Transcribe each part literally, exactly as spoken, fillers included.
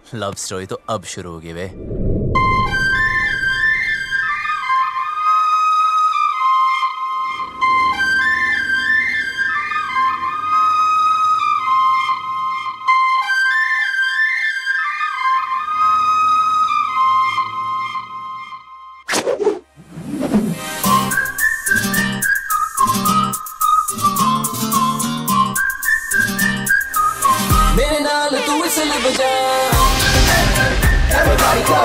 Love story तो अब शुरू होगी वे। मेरे नाल तू विसल बजा, everybody go।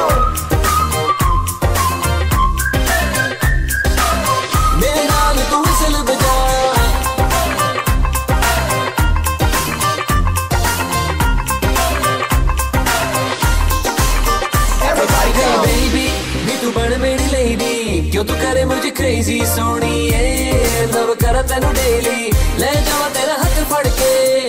मेरे नाल तू विसल बजा, everybody go। Baby नी तू बन मेरी लेडी, क्यों तू करे मुझे crazy सोनिए, लव करा तेनू डेली, ले जावा तेरा हाथ फड़ के।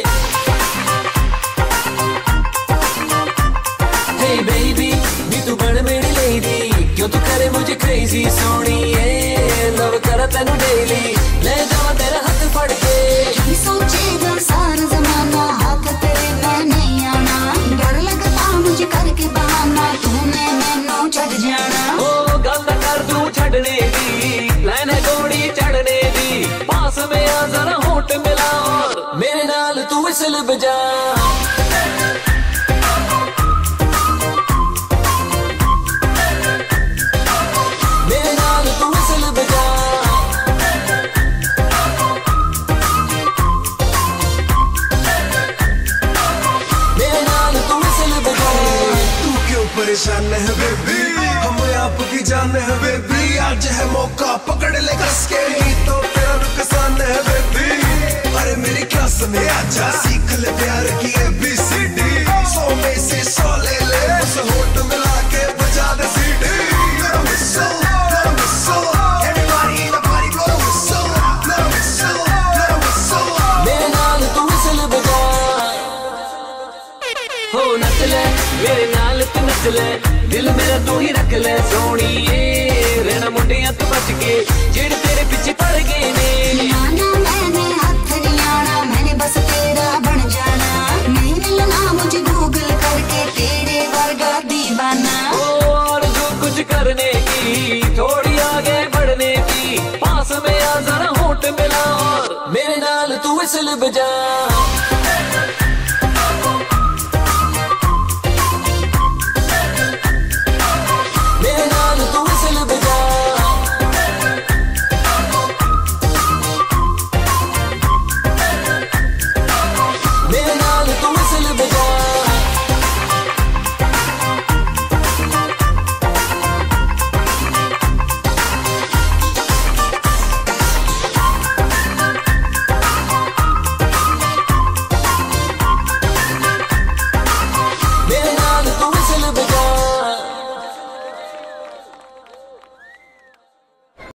Hey baby, नी तू बन मेरी लेडी, क्यों तू करे मुझे crazy सोनिए, लव करा तेनू डेली, ले जावा तेरा हाथ फड़ के। सोचेगा सारा जमाना हाथ तेरे में नहीं आना, डर लगता मुझे करके बहाना तूने मैनू छड़ जाना। ओ गल कर तू छड़ने दी, प्लान है घोड़ी चढ़ने दी, पास में आ जरा होठ मिला और मेरे नाल तू विसल बजा। मेरे नाल तू विसल बजा, मेरे नाल तू विसल बजा। तू क्यों परेशान है बेबी, हम आपकी जान है बेबी, आज है मौका पकड़ ले कस के, नहीं तो तेरा नुकसान है बेबी। अरे मेरी क्लास में आजा, सीख ले प्यार की ए बी सी डी, सौ में से सौ ले ले, उस होठ मिला के बजा दे सीटी। मेरा whistle, मेरा whistle, everybody in the party blow the whistle, मेरा whistle, मेरा whistle। मेरे नाल तू विसल बजा, हो नच ले मेरे नाल तू नच ले, दिल मेरा तू ही रख ले सोनिए, रहना मुंडिया तू बच के जेड़े तेरे पीछे पड़ गए ने। आना मैंने हाथ नहीं आना, मैंने बस तेरा बन जाना, नहीं मिलना मुझे गूगल करके तेरे वर्गा दीवाना। और जो कुछ करने की थोड़ी आगे बढ़ने की, पास में आ जरा होठ मिला और मेरे नाल तू विसल बजा।